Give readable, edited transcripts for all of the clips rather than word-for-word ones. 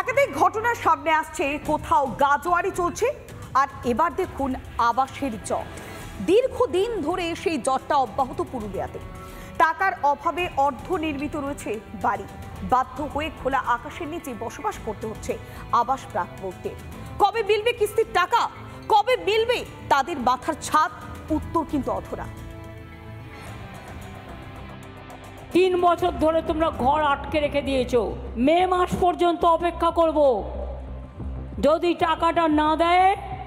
একাধিক ঘটনা সামনে আসছে, কোথাও গাজোয়ারি চলছে, আর এবার দেখুন আবাসের জট। দীর্ঘদিন ধরে সেই জটটা অব্যাহত পুরুলিয়াতে। টাকার অভাবে অর্ধনির্মিত রয়েছে বাড়ি, বাধ্য হয়ে খোলা আকাশের নিচে বসবাস করতে হচ্ছে আবাস প্রাপকদের। কবে মিলবে কিস্তির টাকা, কবে মিলবে তাদের মাথার ছাদ, উত্তর কিন্তু অধরা। 3 বছর ধরে তোমরা ঘর আটকে রেখে দিয়েছো। মে মাস পর্যন্ত অপেক্ষা করব। যদি টাকাটা না দেয়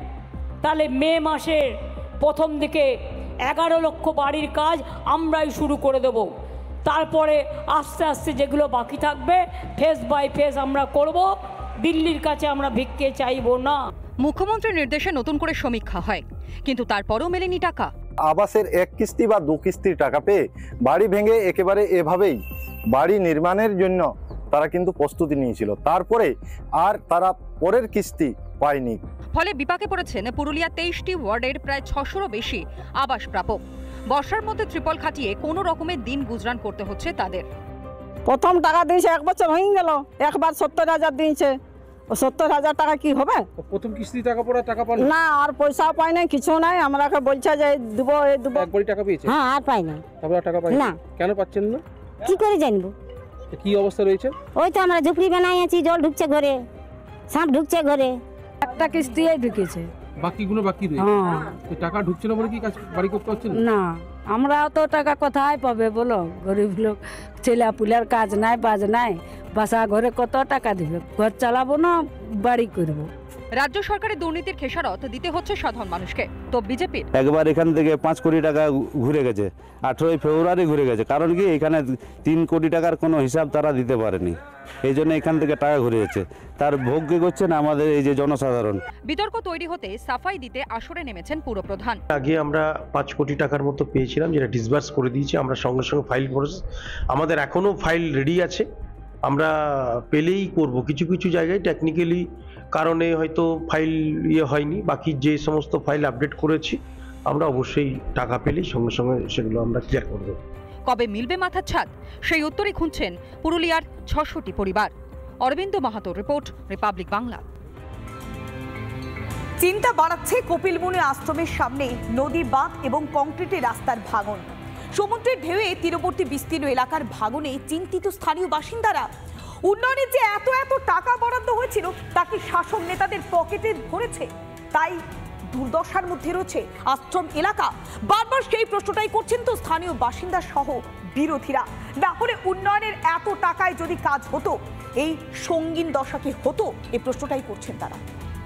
তাহলে মে মাসের প্রথম দিকে 11 লক্ষ বাড়ির কাজ আমরাই শুরু করে দেব। তারপরে আস্তে আস্তে যেগুলো বাকি থাকবে ফেজ বাই ফেজ আমরা করব। দিল্লির কাছে আমরা ভিক্ষে চাইব না। মুখ্যমন্ত্রীর নির্দেশে নতুন করে সমীক্ষা হয়, কিন্তু তারপরেও মেলেনি টাকা। আবাসের 1 কিস্তি বা 2 কিস্তির টাকা পেয়ে বাড়ি ভেঙে একেবারে এভাবেই বাড়ি নির্মাণের জন্য তারা কিন্তু প্রস্তুতি নিয়েছিল, তারপরে আর তারা পরের কিস্তি পায়নি। ফলে বিপাকে পড়েছেন পুরুলিয়া 23টি ওয়ার্ডের প্রায় 600রও বেশি আবাস প্রাপক। বর্ষার মধ্যে ত্রিপল খাটিয়ে কোনো রকমের দিন গুজরান করতে হচ্ছে তাদের। প্রথম টাকা দিয়েছে 1 বছর হয়ে গেল, একবার 70,000 দিয়েছে। 70,000 টাকা কি হবে? প্রথম কিস্তি টাকা পড়া টাকা পান না, আর পয়সাও পাই নাই, কিছু নাই। আমরাকে বলছে যে দেবো দেবো। একবারই টাকা পেয়েছে? হ্যাঁ, আর পাই না। তারপর টাকা পাই না, কেন পাচ্ছেন না? কি করে জানবো? কি অবস্থা রয়েছে? ওই তো আমরা ঝুপড়ি বানাই আছি, জল ঢুকছে ঘরে, সাপ ঢুকছে ঘরে। একটা কিস্তি ঢুকেছে, বাকিগুলো বাকি রয়েছে। এই টাকা ঢুকছে না বলে কি কাজ বাড়ি করতে পারছেন না? আমরা তো টাকা কোথায় পাবে বলো? গরিব লোক, ছেলে পুলের কাজ নাই, বাজ নাই, বাসা ঘরে কত টাকা দিবে? ঘর চালাবো না বাড়ি করব। রাজ্য সরকারের দুর্নীতির খেসারত দিতে হচ্ছে সাধারণ মানুষকে। তো বিজেপির একবার এখান থেকে 5 কোটি টাকা ঘুরে গেছে, 18ই ফেব্রুয়ারি ঘুরে গেছে। কারণ কি, এখানে 3 কোটি টাকার কোনো হিসাব তারা দিতে পারেনি, এই জন্য এখান থেকে টাকা ঘুরে যাচ্ছে। তার ভোগ্য করছেন আমাদের এই যে জনসাধারণ। বিতর্ক তৈরি হতে সাফাই দিতে আসরে নেমেছেন পুরপ্রধান। আগে আমরা 5 কোটি টাকার মতো পেয়েছিলাম, যেটা ডিসবার্স করে দিয়েছি আমরা সঙ্গে সঙ্গে ফাইল করেছি। আমাদের এখনো ফাইল রেডি আছে, আমরা পেলেই করব। কিছু কিছু জায়গায় টেকনিক্যালি কারণে হয়তো ফাইল হয়নি, বাকি যে সমস্ত ফাইল আপডেট করেছি আমরা অবশ্যই টাকা পেলেই সঙ্গে সঙ্গে সেগুলো আমরা ক্লিয়ার করব। কবে মিলবে মাথার ছাদ, সেই উত্তরই খুঁজছেন পুরুলিয়ার 600টি পরিবার। অরবিন্দ মাহাতোর রিপোর্ট, রিপাবলিক বাংলা। চিন্তা বাড়াচ্ছে কপিলমুনি আশ্রমের সামনে নদী বাঁধ এবং কংক্রিটের রাস্তার ভাঙন। সমুদ্রের ঢেউয়ে তীরবর্তী বিস্তীর্ণ এলাকার ভাঙনে চিন্তিত স্থানীয় বাসিন্দারা। উন্নয়নের যে এত এত টাকা বরাদ্দ হয়েছিল তা কি শাসক নেতাদের পকেটে ভরেছে? তাই দুর্দশার মধ্যে রয়েছে আশ্রম এলাকা। বারবার সেই প্রশ্নটাই করছেন তো স্থানীয় বাসিন্দা সহ বিরোধীরা। না হলে উন্নয়নের এত টাকায় যদি কাজ হতো, এই সঙ্গীন দশা কি হতো? এই প্রশ্নটাই করছেন তারা।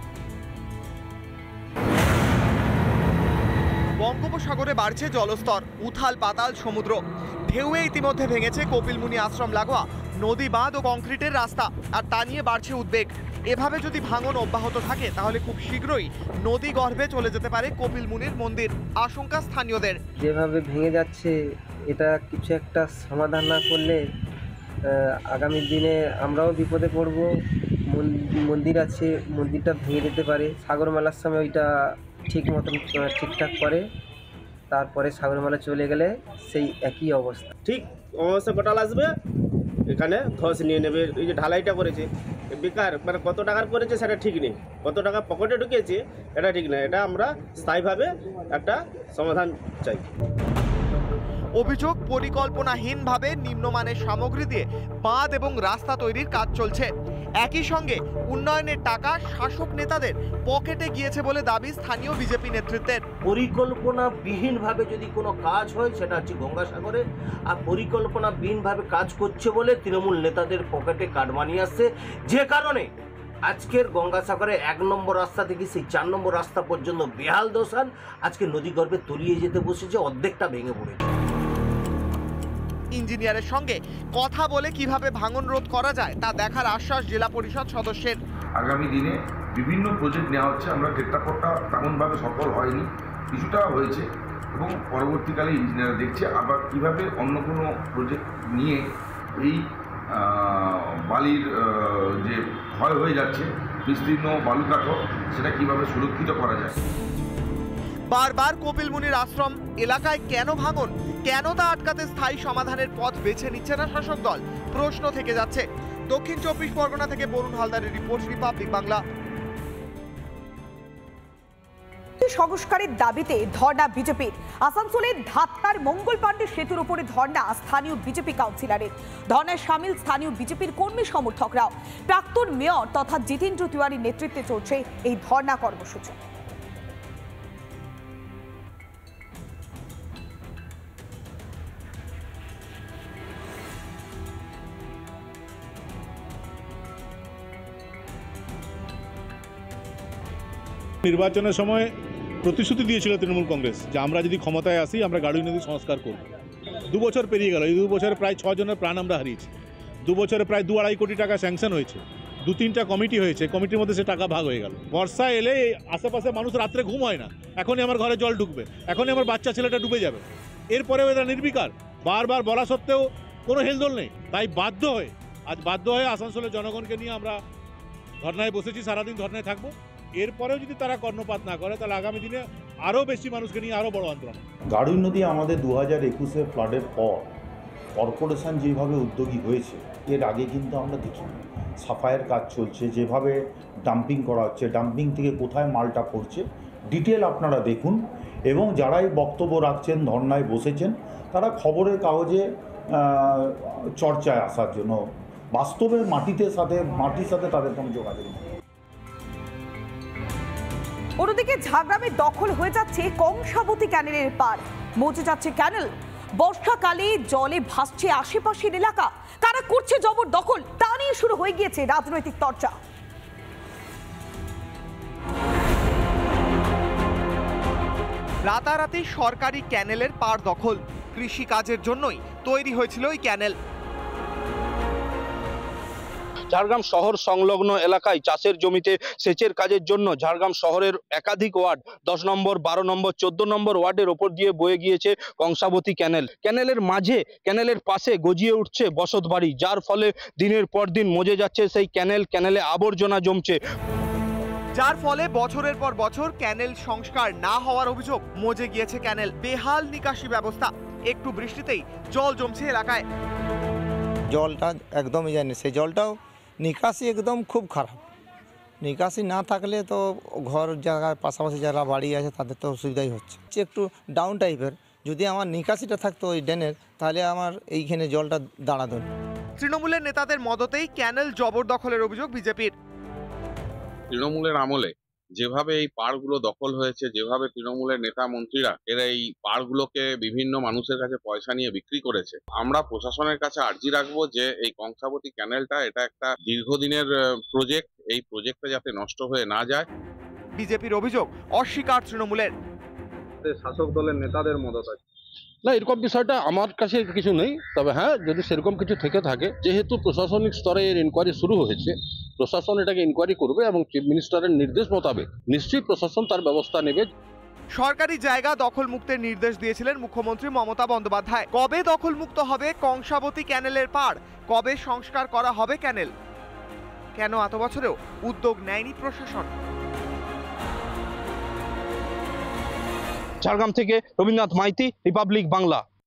বঙ্গোপসাগরে বাড়ছে জলস্তর, উথাল পাতাল সমুদ্র। ঢেউয়ে ইতিমধ্যে ভেঙেছে কপিলমুনি আশ্রম লাগোয়া নদী বাঁধ ও কংক্রিটের রাস্তা, আর তা নিয়ে বাড়ছে উদ্বেগ। এভাবে যদি ভাঙন অব্যাহত থাকে তাহলে খুব শীঘ্রই নদী গর্ভে চলে যেতে পারে কপিলমুনির মন্দির, আশঙ্কা স্থানীয়দের। যেভাবে ভেঙে যাচ্ছে, এটা কিছু একটা সমাধান না করলে আগামী দিনে আমরাও বিপদে পড়ব। মন্দির আছে, মন্দিরটা ভেঙে যেতে পারে। সাগরমেলার সময় ওইটা ঠিক মতন ঠিকঠাক করে, তারপরে সাগরমেলা চলে গেলে সেই একই অবস্থা। ঠিক অবস্থা গোটাল আসবে, এখানে ধস নিয়ে নেবে। এই যে ঢালাইটা করেছে বেকার, মানে কত টাকার করেছে সেটা ঠিক নেই, কত টাকা পকেটে ঢুকেছে এটা ঠিক না। এটা আমরা স্থায়ীভাবে একটা সমাধান চাই। অভিযোগ, পরিকল্পনাহীনভাবে নিম্নমানের সামগ্রী দিয়ে বাঁধ এবং রাস্তা তৈরির কাজ চলছে। একই সঙ্গে উন্নয়নের টাকা শাসক নেতাদের পকেটে গিয়েছে বলে দাবি স্থানীয় বিজেপি নেতৃত্বের। পরিকল্পনাবিহীনভাবে যদি কোনো কাজ হয় সেটা হচ্ছে গঙ্গাসাগরে, আর পরিকল্পনাবিহীনভাবে কাজ করছে বলে তৃণমূল নেতাদের পকেটে কাটমানি আসছে, যে কারণে আজকের গঙ্গাসাগরে 1 নম্বর রাস্তা থেকে সেই 4 নম্বর রাস্তা পর্যন্ত বেহাল দশান। আজকে নদী গর্ভে তলিয়ে যেতে বসেছে, অর্ধেকটা ভেঙে পড়েছে। ইঞ্জিনিয়ারের সঙ্গে কথা বলে কিভাবে ভাঙন রোধ করা যায় তা দেখার আশ্বাস জেলা পরিষদ সদস্যের। আগামী দিনে বিভিন্ন প্রজেক্ট নেওয়া হচ্ছে। আমরা প্রেক্ষাপটটা তেমনভাবে সফল হয়নি, কিছুটা হয়েছে, এবং পরবর্তীকালে ইঞ্জিনিয়ার দেখছে আবার কিভাবে অন্য কোনো প্রজেক্ট নিয়ে এই বালির যে ক্ষয় হয়ে যাচ্ছে বিস্তীর্ণ বালুকাঠো, সেটা কিভাবে সুরক্ষিত করা যায়। বারবার কপিলমুনির আশ্রম এলাকায় কেন ভাঙন, কেন তা আটকাতে স্থায়ী সমাধানের পথ বেছে নিচ্ছে না শাসক দল, প্রশ্ন থেকে যাচ্ছে। দক্ষিণ 24 পরগনা থেকে বরুণ হালদারের রিপোর্ট, রিপাবলিক বাংলা। সংস্কারের দাবিতে ধর্ণা বিজেপির। আসানসোলের ধাত্তার মঙ্গল পাণ্ডে সেতুর উপরে ধর্ণা স্থানীয় বিজেপি কাউন্সিলরের। ধর্ণায় সামিল স্থানীয় বিজেপির কর্মী সমর্থকরাও। প্রাক্তন মেয়র তথা জিতেন্দ্র তিওয়ারির নেতৃত্বে চলছে এই ধর্ণা কর্মসূচি। নির্বাচনের সময় প্রতিশ্রুতি দিয়েছিল তৃণমূল কংগ্রেস যে আমরা যদি ক্ষমতায় আসি আমরা গাড়ুই নদী সংস্কার করব। 2 বছর পেরিয়ে গেল, এই 2 বছরে প্রায় 6 জনের প্রাণ আমরা হারিয়েছি। 2 বছরে প্রায় 2-2.5 কোটি টাকা স্যাংশন হয়েছে, 2-3টা কমিটি হয়েছে, কমিটির মধ্যে সে টাকা ভাগ হয়ে গেল। বর্ষা এলে আশেপাশে মানুষ রাত্রে ঘুম হয় না, এখনই আমার ঘরে জল ঢুকবে, এখনই আমার বাচ্চা ছেলেটা ডুবে যাবে। এরপরেও এরা নির্বিকার, বারবার বলা সত্ত্বেও কোনো হেলদোল নেই। তাই বাধ্য হয়ে আসানসোলের জনগণকে নিয়ে আমরা ধর্নায় বসেছি, সারাদিন ধর্নায় থাকবো। এরপরেও যদি তারা কর্ণপাত না করে তাহলে আগামী দিনে আরও বেশি মানুষকে নিয়ে আরও বড় আন্দোলন। গাড়ুই নদী আমাদের 2021-এ ফ্লাডের পর কর্পোরেশন যেভাবে উদ্যোগী হয়েছে, এর আগে কিন্তু আমরা দেখিনি। সাফাইয়ের কাজ চলছে, যেভাবে ডাম্পিং করা হচ্ছে, ডাম্পিং থেকে কোথায় মালটা পড়ছে ডিটেল আপনারা দেখুন। এবং যারাই বক্তব্য রাখছেন, ধর্নায় বসেছেন, তারা খবরের কাগজে চর্চায় আসার জন্য, বাস্তবের মাটির সাথে তাদের কোনো যোগাযোগ নেই। অন্যদিকে ঝাড়গ্রামে দখল হয়ে যাচ্ছে কংসাবতী ক্যানেলের পাড়, মজে যাচ্ছে ক্যানেল। বর্ষাকালে জলে ভাসছে আশেপাশের এলাকা। কারা করছে জবরদখল তা নিয়ে শুরু হয়ে গিয়েছে রাজনৈতিক চর্চা। রাতারাতি সরকারি ক্যানেলের পাড় দখল। কৃষি কাজের জন্যই তৈরি হয়েছিল এই ক্যানেল। ঝাড়গ্রাম শহর সংলগ্ন এলাকায় চাষের জমিতে সেচের কাজের জন্য ঝাড়গ্রাম শহরের একাধিক ওয়ার্ড 10 নম্বর, 12 নম্বর, 14 নম্বর ওয়ার্ডের ওপর দিয়ে বয়ে গিয়েছে কংসাবতী ক্যানেল। ক্যানেলের মাঝে, ক্যানেলের পাশে গজিয়ে উঠছে বসত বাড়ি, যার ফলে দিনের পর দিন মজে যাচ্ছে সেই ক্যানেলে আবর্জনা জমছে, যার ফলে বছরের পর বছর ক্যানেল সংস্কার না হওয়ার অভিযোগ। মজে গিয়েছে ক্যানেল, বেহাল নিকাশি ব্যবস্থা, একটু বৃষ্টিতেই জল জমছে এলাকায়। জলটা একদমই জানি, সেই জলটাও নিকাশি একদম খুব খারাপ। নিকাশি না থাকলে তো ঘর জায়গায় পাশাপাশি যারা বাড়ি আছে তাদের তো অসুবিধাই হচ্ছে। একটু ডাউন টাইপের, যদি আমার নিকাশিটা থাকতো ওই ড্রেনের, তাহলে আমার এইখানে জলটা দাঁড়াতো। তৃণমূলের নেতাদের মদতেই ক্যানেল জবরদখলের অভিযোগ বিজেপির। তৃণমূলের আমলে যেভাবে এই পাড়গুলো দখল হয়েছে, যেভাবে তৃণমূলের নেতা মন্ত্রীরা এরা এই পাড়গুলোকে বিভিন্ন মানুষের কাছে পয়সা নিয়ে বিক্রি করেছে, আমরা প্রশাসনের কাছে আর্জি রাখবো যে এই কংসাবতী ক্যানেলটা এটা একটা দীর্ঘদিনের প্রজেক্ট, এই প্রজেক্টটা যাতে নষ্ট হয়ে না যায়। বিজেপির অভিযোগ অস্বীকার তৃণমূলের। শাসক দলের নেতাদের মদত আছে না, এরকম বিষয়টা আমার কাছে কিছু নেই। তবে হ্যাঁ, যদি সেরকম কিছু থেকে থাকে, যেহেতু প্রশাসনিক স্তরে এর ইনকোয়ারি শুরু হয়েছে, প্রশাসন এটাকে ইনকোয়ারি করবে এবং চিফ মিনিস্টারের নির্দেশ মোতাবেক নিশ্চয়ই প্রশাসন তার ব্যবস্থা নেবে। সরকারি জায়গা দখল মুক্তের নির্দেশ দিয়েছিলেন মুখ্যমন্ত্রী মমতা বন্দ্যোপাধ্যায়। কবে দখল মুক্ত হবে কংসাবতী ক্যানেলের পাড়? কবে সংস্কার করা হবে ক্যানেল? কেন এত বছরেও উদ্যোগ নেয়নি প্রশাসন? ঝাড়গ্রাম থেকে রবীন্দ্রনাথ মাইতি, রিপাবলিক বাংলা।